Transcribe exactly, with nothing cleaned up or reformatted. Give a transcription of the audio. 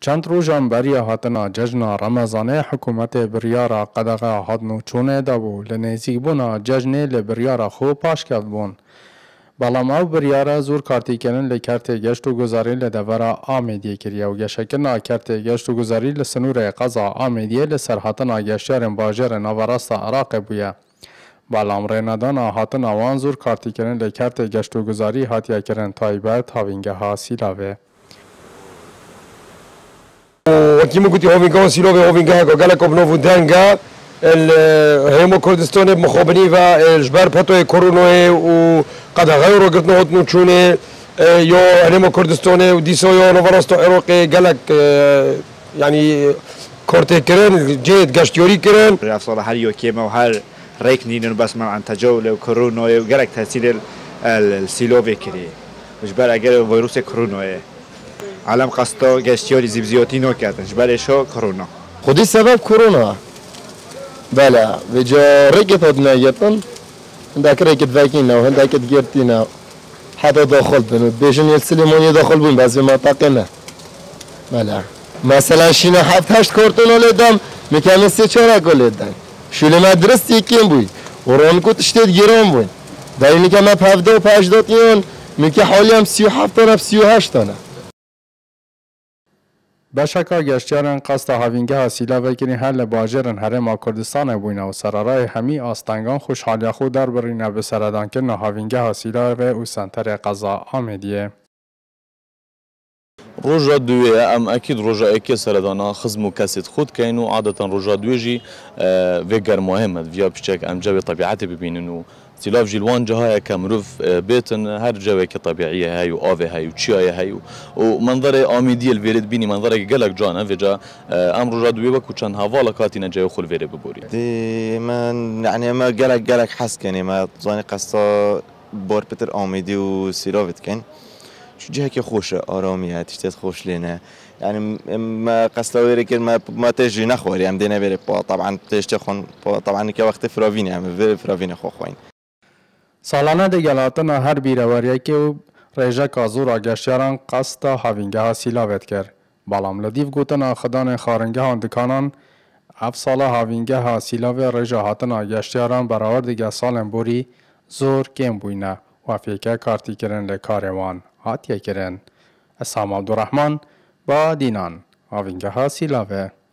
چند روزان برای هاتنا جشن رمضان حکومت بریارا قدغه هاتنو چونه دابو لنزیک بونا جشن لبریارا خوب پاش کرد بون. بەڵام ئەو بریارە زۆر کارتێکردن لە کارتێک گەشت و گوزاری لە دەڤەرە ئامێدیە کردیە و گەشەکردنا کارتێک گەشت و گوزاری لە سنوورە قەزا ئامێدیە لە سەرهاتنا گەشتیارên باژێرە ناوەڕاستە عێراقê بووە. بەڵام ڕێنەدانا هاتنا وان زۆر کارتێکردن لە کارتێک گەشت و گوزاری هاتیەکردن تایبەت هاوینگەها سیلاوێ. وكيما قلتي هوفينغا سيلوفي هوفينغا قالك بنوفو دانغا هيمو كردستان مخابني و الجبار باتوي كورونوي وقد غيروا قلت نوتنو تشوني يو هيمو كردستان وديسو يو نوفراستو عراقي قالك يعني كورتي كرن جيد قاشتيوري كرن رافصال هر يو كيما وهر ريك نينو بس مع عن تجول وكورونوي وقالك تاثير السيلوفي كري وجبار اگر فيروس كورونوي عالم قصدا گشتیاری زیبزیاتی نکردن جبرش ها کرونا خودی سبب کرونا بله و جا رکت هد نگیرتن هندک رکت وکینا و هندک گرتینا حتی داخل بنو بیشن یل سلیمانی داخل بون بعضی منطقه نه بله مثلا شینا هفت هشت کارتون آلیدم میکنم سی چهارک آلیدن شولی مدرس یکیم بوی و رانکوت اشتید گیران بوی در اینی که من پفده و پشدات یون میکه حالی هم سی و هفت تانه سی و هشت تانه بەشەکە گەشتیاران قەستە هاوینگەها سیلاڤێکردنی هەر لە باژێرن هەرێما کوردستانە بووینەوە سەرەڕای هەمی ئاستانگان خوشحالیە خۆ دەربڕینە بە سەردانکردنە هاوینگەها سیلاڤێ و سەنتەرێ قەزا ئامێدیە. ڕۆژە دوێ ئەم ئەکید ڕۆژە ئەکێ سەردانا خزم و کەسێت خۆت کەین و عادەتەن ڕۆژە دوێژی vê گەرماهێمەت via piçek em cevê طبیعەتê bibînin û سیلاف جی لوان جاهای که مرو بیتن هر جوی که طبیعیه هی و آوه هی و چیای هی و منظر آمیدی الویرد بینی منظر گلک جانه و جا امر راد وی وکو چند هوالا کاتی نجای خول ویره ببوری. دی من یعنی ما گلک گلک حس کنی ما زانی قصه بار پتر آمیدی و سیلافت کن. شو جه که خوشه آرامیه تشتت خوش لینه. يعني ما قصة كده ما ما تجي نخوري عم دينا بيري طبعا تشتي خون طبعا كوقت فرافيني عم فرافيني خو خوين. سالانه دگلاتنا هر بیروریکی و ریجک زورا گشتیاران قصد هاوینگه سیلاوت کرد. بالام لدیف گوتنا خدان خارنگه هان دکانان اف سالا هاوینگه ها سیلاوه ریجا هاتنا گشتیاران برابر دیگه سالن بوری زور کم بوینه و فیکه کارتی کرن لکاروان هاتیه کرن. اسام عبدالرحمن با دینان هاوینگه ها سیلاوه